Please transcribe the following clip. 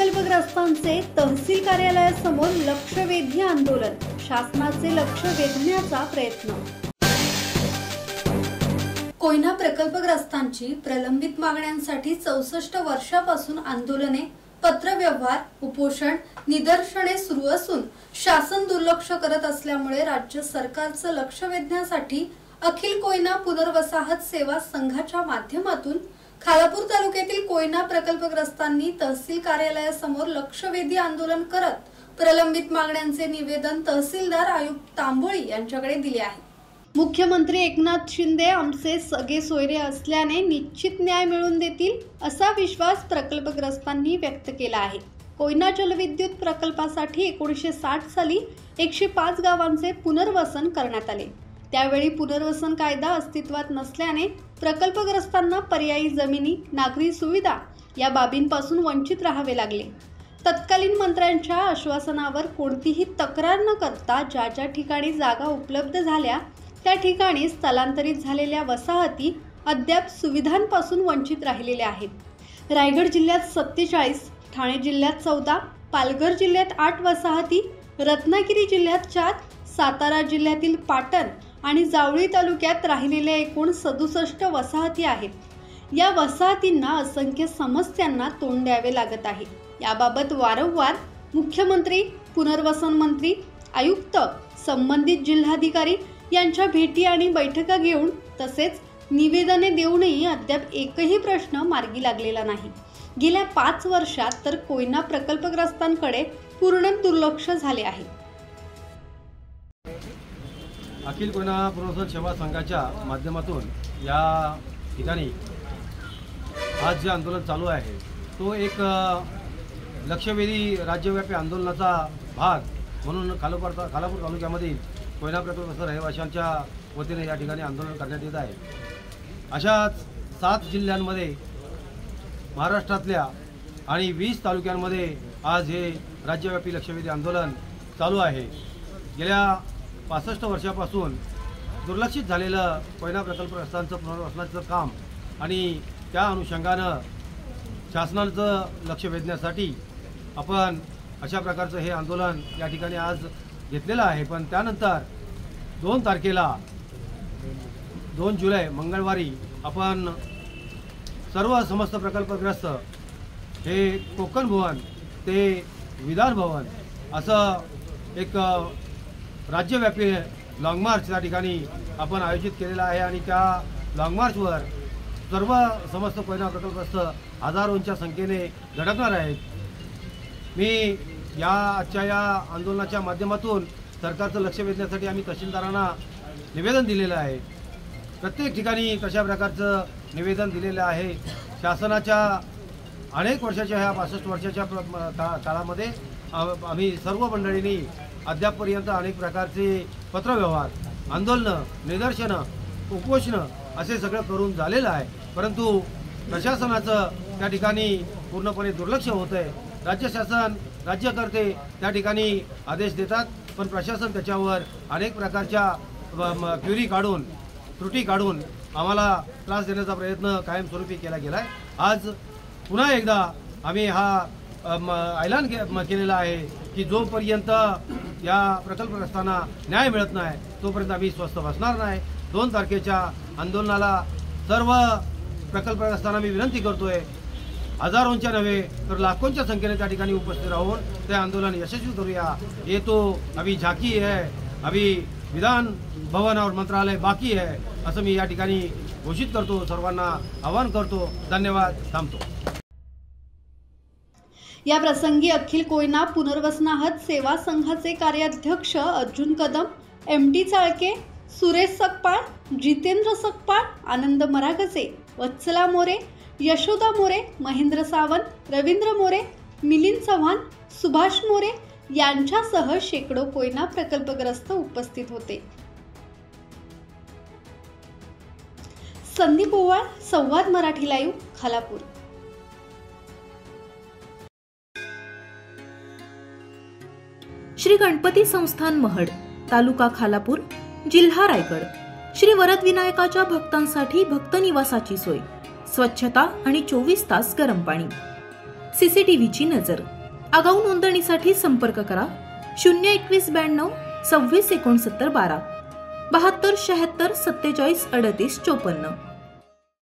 प्रकल्पग्रस्तांचे तहसील कार्यालयासमोर लक्षवेधी आंदोलन, शासनाचे लक्ष वेधण्याचा प्रयत्न। कोयना प्रकल्पग्रस्तांची प्रलंबित मागण्यांसाठी 64 वर्षापासून आंदोलने, पत्रव्यवहार, उपोषण, निदर्शने सुरू असून शासन दुर्लक्ष करत असल्यामुळे राज्य सरकारचं लक्ष वेधण्यासाठी अखिल कोयना पुनर्वसाहत सेवा संघाच्या माध्यमातून खालापूर तालुक्यातील कोयना प्रकल्पग्रस्तांनी तहसील कार्यालयासमोर लक्षवेधी आंदोलन करत प्रलंबित मागण्यांचे निवेदन तहसीलदार आयुक्त तांबोळी यांच्याकडे दिले आहे। मुख्यमंत्री एकनाथ शिंदे आमचे सगळे सोयरे असल्याने निश्चित न्याय मिळवून देतील असा विश्वास प्रकल्पग्रस्तांनी व्यक्त केला आहे। कोयना जलविद्युत प्रकल्पासाठी 1960 साली 105 गावांचे पुनर्वसन करण्यात आले। त्यावेळी पुनर्वसन कायदा अस्तित्वात नसल्याने प्रकल्पग्रस्तांना पर्यायी जमिनी, नागरी सुविधा या बाबींपासून वंचित राहावे लागले। तत्कालीन मंत्र्यांच्या आश्वासनावर कोणतीही तक्रार न करता ज्या ठिकाणी जागा उपलब्ध झाल्या त्या ठिकाणी स्थलांतरित झालेल्या वसाहती अद्याप सुविधांपासून वंचित राहिलेल्या आहेत। रायगड जिल्ह्यात 47, ठाणे जिल्ह्यात 14, पालघर जिल्ह्यात 8 वसाहती, रत्नागिरी जिल्ह्यात 4, सातारा जिल्ह्यातील पाटण आणि जावळी तालुक्यात राहिलेल्या एकूण 67 वसाहती आहेत। या वसाहतींना असंख्य समस्यांना तोंड द्यावे लागत आहे। याबाबत वारंवार मुख्यमंत्री, पुनर्वसन मंत्री, आयुक्त, संबंधित जिल्हाधिकारी यांच्या भेटी आणि बैठका घेऊन तसेच निवेदने देऊनही अद्याप एकही प्रश्न मार्गी लागलेला नाही। गेल्या 5 वर्षात तर कोयना प्रकल्पग्रस्तांकडे पूर्ण दुर्लक्ष झाले आहे। अखिल कोयना पुनर्वसन सेवा संघाच्या माध्यमातून या ठिकाणी आज जे आंदोलन चालू आहे तो एक लक्षवेधी राज्यव्यापी आंदोलनाचा भाग म्हणून खालापूर तालुक्यामधील कोयना प्रकल्पग्रस्त रहिवाशांच्या वतीने या ठिकाणी आंदोलन करण्यात येत आहे। अशा 7 जिल्ह्यांमध्ये महाराष्ट्रातल्या आणि 20 तालुक्यांमध्ये आज हे राज्यव्यापी लक्षवेधी आंदोलन चालू आहे। गेल्या 65 वर्षापासून दुर्लक्षित झालेलं कोयना प्रकल्पग्रस्तांचं पुनर्वसनाचं काम आणि त्या अनुषंगानं शासनाचं लक्ष वेधण्यासाठी आपण अशा प्रकारचं हे आंदोलन या ठिकाणी आज घेतलेलं आहे। पण त्यानंतर 2 तारखेला 2 जुलै मंगळवारी आपण सर्व समस्त प्रकल्पग्रस्त हे कोकण भवन ते विधान भवन असं एक राज्यव्यापी लॉंग मार्च त्या ठिकाणी आपण आयोजित केलेला आहे आणि त्या लॉंग मार्चवर सर्व समस्त कोयना प्रकल्पग्रस्त हजारोंच्या संख्येने धडकणार आहेत। मी आजच्या या आंदोलनाच्या माध्यमातून सरकारचं लक्ष वेधण्यासाठी आम्ही तहसीलदारांना निवेदन दिलेलं आहे। प्रत्येक ठिकाणी कशा प्रकारचं निवेदन दिलेलं आहे। शासनाच्या अनेक वर्षाच्या ह्या 65 वर्षाच्या काळामध्ये आम्ही सर्व मंडळींनी अद्यापपर्यंत अनेक प्रकारचे पत्रव्यवहार, आंदोलनं, निदर्शनं, उपोषणं असे सगळं करून झालेलं आहे। परंतु प्रशासनाचं त्या ठिकाणी पूर्णपणे दुर्लक्ष होतं आहे। राज्य शासन, राज्यकर्ते त्या ठिकाणी आदेश देतात पण प्रशासन त्याच्यावर अनेक प्रकारच्या क्युरी काढून, त्रुटी काढून आम्हाला त्रास देण्याचा प्रयत्न कायमस्वरूपी केला गेला आहे। आज पुन्हा एकदा आम्ही हा ऐलान केलेला आहे की जोपर्यंत या प्रकल्पग्रस्तांना न्याय मिळत नाही तोपर्यंत आम्ही स्वस्थ बसणार नाही। 2 तारखेच्या आंदोलनाला सर्व प्रकल्पग्रस्तांना मी विनंती करतोय, हजारोंच्या नव्हे तर लाखोंच्या संख्येने त्या ठिकाणी उपस्थित राहून ते आंदोलन यशस्वी करूया। ये तो अभी झाकी है, अभी विधान भवन और मंत्रालय बाकी है असं मी या ठिकाणी घोषित करतो, सर्वांना आवाहन करतो। धन्यवाद, थांबतो। या प्रसंगी अखिल कोयना पुनर्वसनाहत सेवा संघाचे कार्याध्यक्ष अर्जुन कदम, MD चाळके, सुरेश सकपाळ, जितेंद्र सकपाळ, आनंद मरागसे, वत्सला मोरे, यशोदा मोरे, महेंद्र सावंत, रवींद्र मोरे, मिलिंद चव्हाण, सुभाष मोरे यांच्यासह शेकडो कोयना प्रकल्पग्रस्त उपस्थित होते। संदीप ओवाळ, संवाद मराठी लाईव्ह, खालापूर। श्री गणपती संस्थान महड, तालुका खालापूर, जिल्हा रायगड। श्री वरद विनायकाच्या भक्तांसाठी भक्त निवासाची सोय, स्वच्छता आणि 24 तास गरम पाणी, CCTVची नजर। आगाऊ नोंदणीसाठी संपर्क करा 02192 26 69 12 72 76 47 38 54.